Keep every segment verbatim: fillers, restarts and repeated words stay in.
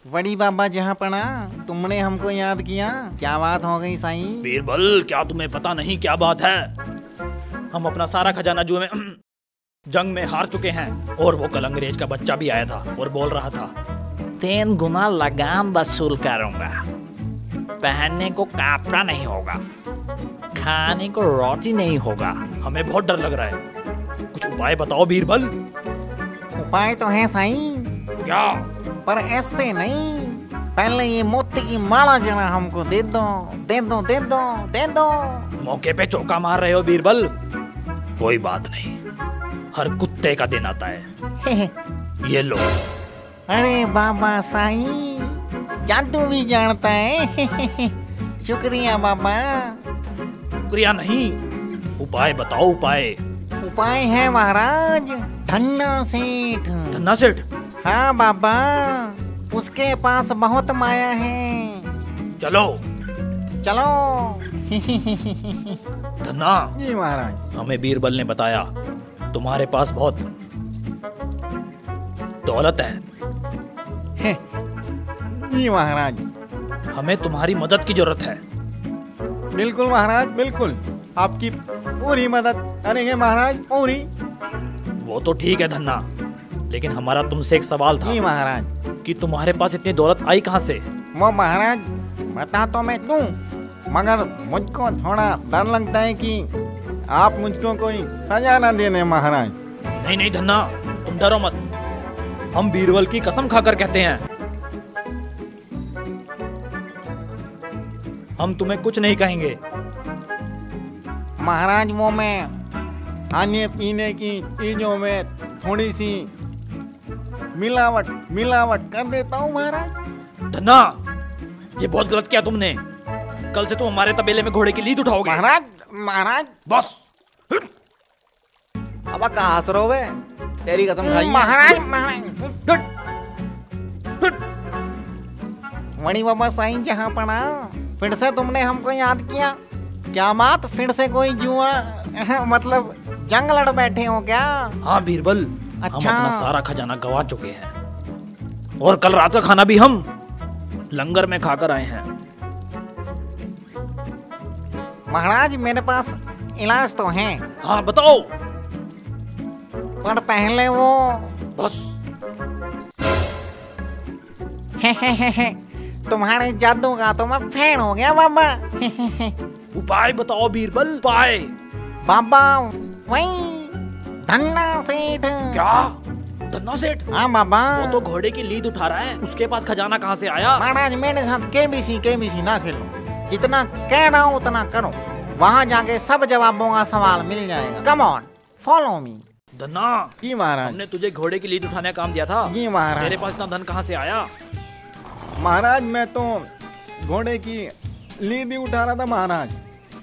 बड़ी बाबा जहाँ पड़ा, तुमने हमको याद किया, क्या बात हो गई साईं? बीरबल, क्या तुम्हें पता नहीं क्या बात है? हम अपना सारा खजाना जुए में जंग में हार चुके हैं और वो कल अंग्रेज का बच्चा भी आया था और बोल रहा था, तीन गुना लगान वसूल करूंगा, पहनने को कपड़ा नहीं होगा, खाने को रोटी नहीं होगा। हमें बहुत डर लग रहा है, कुछ उपाय बताओ बीरबल। उपाय तो है साईं, क्या? पर ऐसे नहीं, पहले ये मोती की माला जरा हमको दे दो, दे दो, दे दो, दे दो। मौके पे चौका मार रहे हो बीरबल। कोई बात नहीं, हर कुत्ते का दिन आता है। ये लो। अरे बाबा साईं, जादू भी जानता है। शुक्रिया बाबा। शुक्रिया नहीं, उपाय बताओ उपाय। उपाय है महाराज, धन्ना सेठ। धन्ना सेठ? हाँ बाबा, उसके पास बहुत माया है। चलो चलो। धन्ना जी महाराज। हमें बीरबल ने बताया तुम्हारे पास बहुत दौलत है। जी महाराज। हमें तुम्हारी मदद की जरूरत है। बिल्कुल महाराज, बिल्कुल, आपकी पूरी मदद करेंगे महाराज, पूरी। वो तो ठीक है धन्ना, लेकिन हमारा तुमसे एक सवाल था। जी महाराज। कि तुम्हारे पास इतनी दौलत आई कहाँ से? वो महाराज बता तो मैं दूं, मगर मुझको थोड़ा डर लगता है कि आप मुझको कोई सजा ना देने महाराज। नहीं नहीं धन्ना, तुम डरो मत, हम बीरबल की कसम खाकर कहते हैं, हम तुम्हें कुछ नहीं कहेंगे। महाराज वो मैं खाने पीने की चीजों में थोड़ी सी मिलावट मिलावट कर देता हूँ महाराज। धन्ना, ये बहुत गलत किया तुमने। कल से तुम हमारे तबेले में घोड़े की लीद उठाओगे। महाराज महाराज बस। अब कहाँ हंस रहे हो? तेरी कसम खाई महाराज। महाराज मणि बाबा साईं जहाँ पड़ा, फिर से तुमने हमको याद किया। क्या बात, फिर से कोई जुआ मतलब जंग लड़ बैठे हो क्या? हाँ बीरबल, अच्छा। हम अपना सारा खजाना गवा चुके हैं और कल रात का खाना भी हम लंगर में खाकर आए हैं। महाराज मेरे पास इलाज तो है। हाँ बताओ। पर पहले वो बस। हे हे हे हे, तुम्हारे जादू का तो मैं फैन हो गया बाबा। उपाय बताओ बीरबल, उपाय। बाबा वही धन्ना सेठ। क्या? धन्ना सेठ? हाँ बाबा। वो तो घोड़े की लीद उठा रहा है, उसके पास खजाना कहाँ से आया? महाराज मेरे साथ केबीसी केबीसी ना खेलो, जितना कह रहा हूँ उतना करो, वहाँ जाके सब जवाबों का सवाल मिल जाएगा। Come on, follow me. Dhanna. जी महाराज। हमने तुझे घोड़े की लीद उठाने का काम दिया था। जी महाराज। तेरे पास इतना धन कहाँ से आया? महाराज मैं तो घोड़े की लीद ही उठा रहा था महाराज।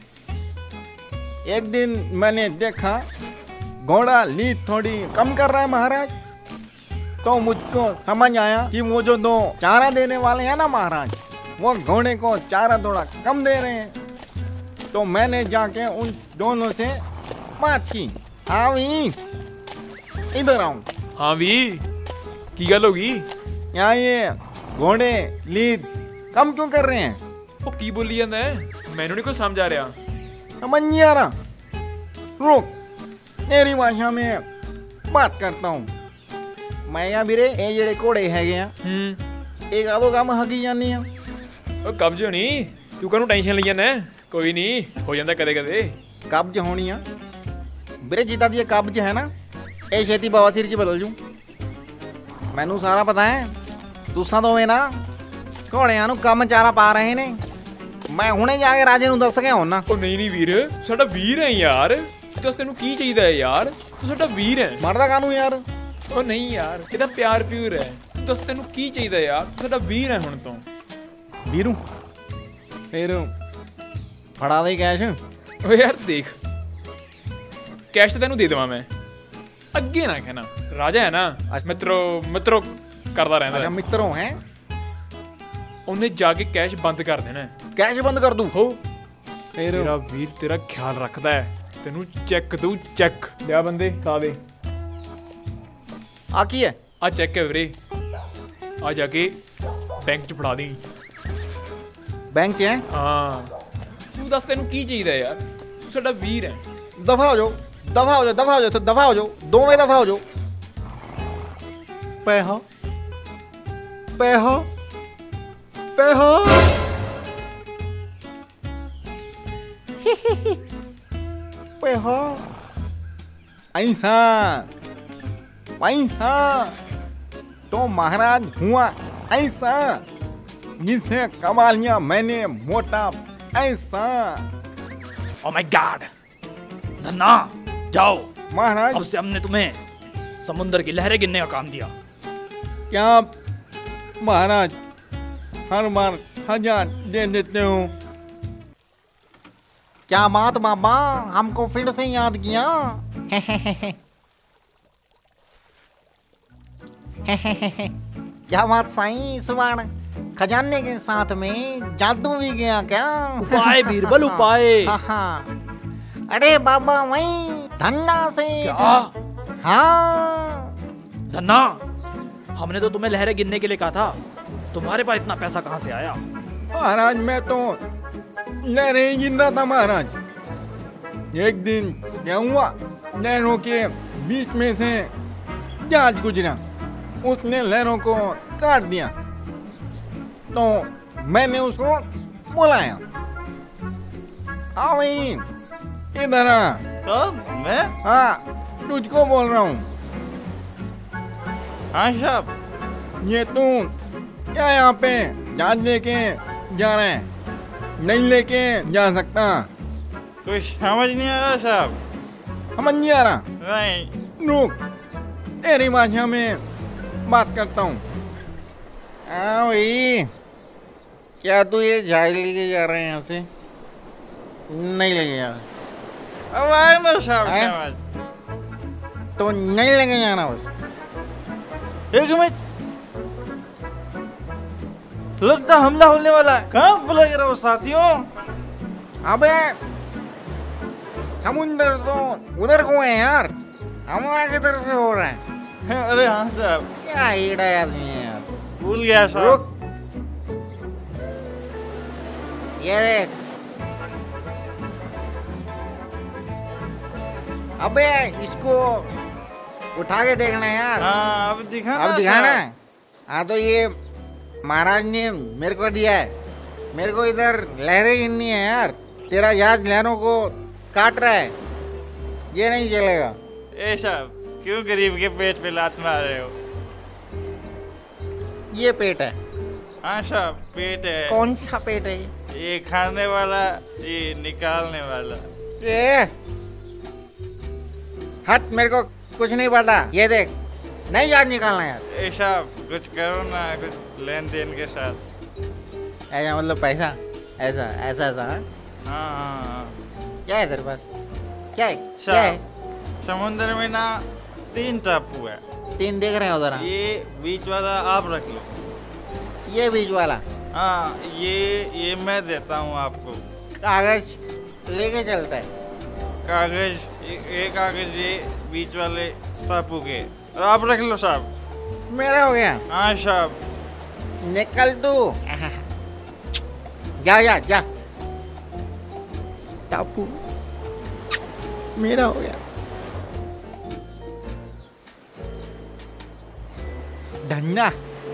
एक दिन मैंने देखा घोड़ा लीद थोड़ी कम कर रहा है महाराज, तो मुझको समझ आया कि वो जो दो चारा देने वाले हैं ना महाराज, वो घोड़े को चारा थोड़ा कम दे रहे हैं। तो मैंने जाके उन दोनों से बात की। हाँ भी इधर आओ। हाँ भी की गल होगी? यहाँ ये घोड़े लीद कम क्यों कर रहे हैं? वो की बोली जाता है, मैनू नहीं कुछ समझ आ रहा। समझ नहीं आ रहा? रुक, तेरी भाषा में बात करता हूँ। मैं यहाँ बिरे ये जेड़े घोड़े है हम्म एक आधो काम हकी जानी है। ਉਹ ਕਬਜ਼ ਹੋਣੀ, ਤੂੰ ਕਾਹਨੂੰ ਟੈਨਸ਼ਨ ਲਈ ਜਾਂਦਾ? ਕੋਈ ਨਹੀਂ, ਹੋ ਜਾਂਦਾ ਕਦੇ ਕਦੇ। कब्ज होनी है बिरे, जिदा दी कब्ज है ना, ये छेती बवासीर च बदल जू। मैनू सारा पता है। तुसा दोवें ना घोड़ियां नू कम चारा पा रहे ने, मैं हुणे जाके राजे नू दस के आउना। ਉਹ ਨਹੀਂ ਨਹੀਂ ਵੀਰ, ਸਾਡਾ ਵੀਰ ਹੈ ਯਾਰ, ਦੱਸ ਤੈਨੂੰ ਕੀ ਚਾਹੀਦਾ ਹੈ ਯਾਰ? ਤੂੰ ਸਾਡਾ ਵੀਰ ਹੈ। मरदा कानू यार? ਉਹ ਨਹੀਂ ਯਾਰ, ਇਹਦਾ ਪਿਆਰ ਪਿਊਰ ਹੈ। ਦੱਸ ਤੈਨੂੰ ਕੀ ਚਾਹੀਦਾ ਯਾਰ? ਤੂੰ ਸਾਡਾ ਵੀਰ ਹੈ ਹੁਣ ਤੋਂ। ਵੀਰੂ फिर फड़ा दे कैश। ਓ ਯਾਰ ਦੇਖ, ਕੈਸ਼ ਤਾਂ ਤੈਨੂੰ ਦੇ ਦੇਵਾਂ ਮੈਂ, ਅੱਗੇ ਨਾ ਕਹਿਣਾ। ਰਾਜਾ ਹੈ ਨਾ, ਮਿੱਤਰੋ ਮਿੱਤਰੋ ਕਰਦਾ ਰਹਿੰਦਾ। अच्छा मित्रों हैं, ਉਹਨੇ ਜਾ ਕੇ ਕੈਸ਼ ਬੰਦ ਕਰ ਦੇਣਾ। कैश बंद कर दूं? ਹੋ फिर ਤੇਰਾ ਵੀਰ ਤੇਰਾ ਖਿਆਲ ਰੱਖਦਾ ਹੈ, ਤੈਨੂੰ ਚੈੱਕ ਦਊ ਚੈੱਕ। ਲਿਆ ਬੰਦੇ ਲਾ ਦੇ। आ की है? ਆ ਚੈੱਕ ਹੈ ਵੀਰੇ, ਆ ਜਾ ਕੇ बैंक च फड़ा दी। बैंक च है? हाँ तू दस तेन की चाहिए यार, तू साडा वीर है। दफा हो जाओ, दफा हो जाओ, दफा हो जाओ, तो दफा हो जाओ, दो में दफा हो जाओ। पैहा पैहा पैहा पैहा ऐसा पैसा तो महाराज हुआ ऐसा जिसे कमा लिया मैंने मोटा ऐसा। ओ माय गॉड धन्ना जाओ, महाराज अब से हमने तुम्हें समुद्र की लहरें गिनने का काम दिया। क्या महाराज हर बार हजार दे देते हो? क्या बात बाबा, हमको फिर से याद किया। क्या बात साईं, सुवर्ण खजाने के साथ में जादू भी गया क्या? उपाय बीरबल उपाय। हाँ हाँ। अरे बाबा वही धन्ना से। क्या? हाँ धन्ना, हमने तो तुम्हें लहरें गिनने के लिए कहा था, तुम्हारे पास इतना पैसा कहाँ से आया? महाराज मैं तो लहरें ही गिन रहा था महाराज। एक दिन क्या हुआ, लहरों के बीच में से जहाज गुजरा, उसने लहरों को काट दिया, तो मैंने उसको बुलाया, हाँ भाई इधर आ। कब? मैं? हाँ तुझको बोल रहा हूँ। हाँ साहब। ये तू क्या यहाँ पे जहाज लेके जा रहे हैं? नहीं लेके जा सकता। कुछ समझ नहीं आ रहा साहब। समझ नहीं आ रहा? नहीं। रुक, तेरी भाषा में बात करता हूँ। हाँ भाई, क्या तू ये जहाज लेके जा रहे हैं यहाँ से? नहीं लेके जा रहा। अब आए ना साहब आए? समझ। तो नहीं लेके जाना बस। एक मिनट, लगता हमला होने वाला है। कहाँ बोला रहे हो साथियों? अबे समुंदर तो उधर को है यार, हमारे किधर से हो रहा है? अरे हाँ साहब, क्या हीड़ा आदमी है यार। भूल गया साहब। रुक, ये देख। अबे इसको उठा के देखना है यार। हाँ अब दिखा। अब दिखाना है। हाँ तो ये महाराज ने मेरे को दिया है। मेरे को इधर लहरें गिननी है यार। तेरा जहाज लहरों को काट रहा है, ये नहीं चलेगा। ए साहब, क्यों गरीब के पेट पे लात मार रहे हो? ये पेट है। हाँ साहब, पेट है। कौन सा पेट है ये? ये खाने वाला, ये निकालने वाला। ये हट, मेरे को कुछ नहीं पता। ये देख, नहीं याद निकालना यार। ए साहब कुछ करो ना, कुछ लेन देन के साथ। ऐसा मतलब पैसा, ऐसा ऐसा ऐसा हाँ? हाँ हाँ हाँ। क्या है तेरे पास? क्या है? क्या है? साहब समुद्र में ना तीन टापू है। तीन देख रहे हो जरा। ये बीच वाला आप रख लो। ये बीच वाला हाँ ये ये मैं देता हूँ आपको। कागज लेके चलता है। कागज, एक कागज ये बीच वाले टापू के, और आप रख लो साहब। मेरा हो गया। हाँ साहब। निकल तू। जा जा जा। टापू मेरा हो गया। धन्ना।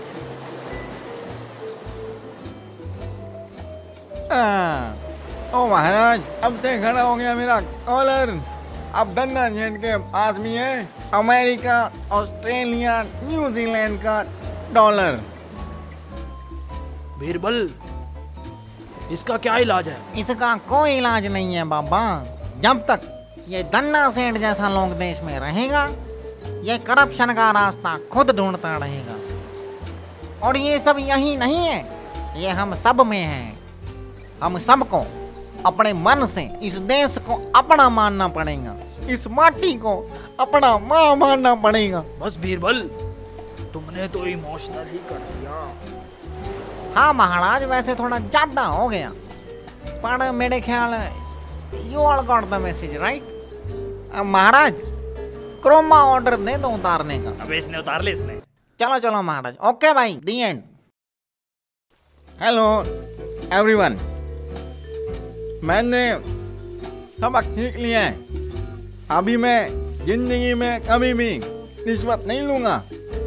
हाँ, ओ महाराज, अब से खड़ा हो गया मेरा कॉलर। अब धन्ना जेट के पास भी है अमेरिका, ऑस्ट्रेलिया, न्यूजीलैंड का डॉलर। बीरबल, इसका क्या इलाज है? इसका कोई इलाज नहीं है बाबा। जब तक ये धन्ना सेठ जैसा लोग देश में रहेगा, ये करप्शन का रास्ता खुद ढूंढता रहेगा। और ये सब यही नहीं है, ये हम सब में है। हम सबको अपने मन से इस देश को अपना मानना पड़ेगा, इस माटी को अपना माँ मानना पड़ेगा। बस बीरबल, तुमने तो इमोशनल ही कर दिया। हाँ महाराज, वैसे थोड़ा ज्यादा हो गया, पर मेरे ख्याल you all got the message right. महाराज क्रोमा ऑर्डर दे दो उतारने का। अब इसने उतार ले इसने। चलो चलो महाराज, ओके भाई, दी एंड। हेलो एवरीवन, मैंने सबक सीख लिया है। अभी मैं जिंदगी में कभी भी रिश्वत नहीं लूंगा।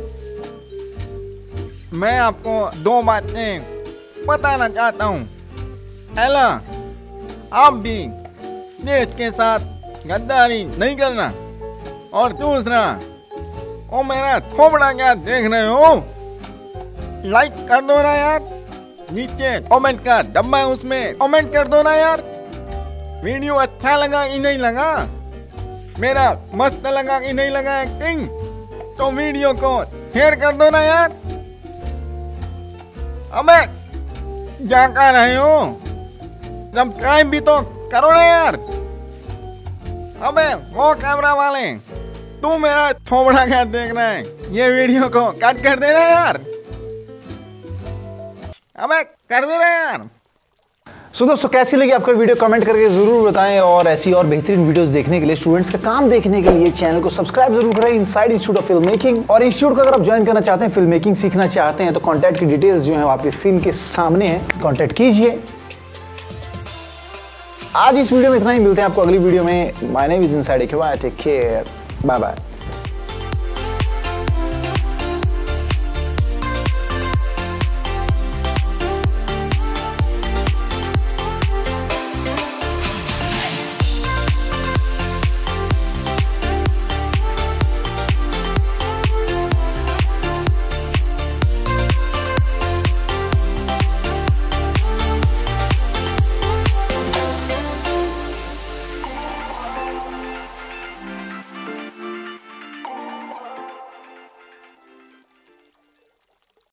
मैं आपको दो बातें बताना चाहता हूँ। पहला, आप भी देश के साथ गद्दारी नहीं करना। और दूसरा, ओ मेरा थोबड़ा क्या देख रहे हो? लाइक कर दो ना यार, नीचे कमेंट का डब्बा है उसमें कमेंट कर दो ना यार। वीडियो अच्छा लगा कि नहीं लगा, मेरा मस्त लगा कि नहीं लगा एक्टिंग, तो वीडियो को शेयर कर दो ना यार। अबे क्या कर रहे हो? सब्सक्राइब भी तो करो ना यार। अबे वो कैमरा वाले, तू मेरा थोबड़ा क्या देख रहा है? ये वीडियो को कट कर देना यार। अबे कर दे रहा यार। सो so, दोस्तों कैसी लगी आपको वीडियो कमेंट करके जरूर बताएं, और ऐसी और बेहतरीन वीडियोस देखने के लिए, स्टूडेंट्स का काम देखने के लिए चैनल को सब्सक्राइब जरूर करें inside institute of film making. और इंस्टीट्यूट को अगर आप ज्वाइन करना चाहते हैं, फिल्म मेकिंग सीखना चाहते हैं, तो कॉन्टैक्ट की डिटेल्स जो है आपकी स्क्रीन के सामने है, कॉन्टैक्ट कीजिए। आज इस वीडियो में इतना ही, मिलते हैं आपको अगली वीडियो में। My name is Inside, take care, bye bye.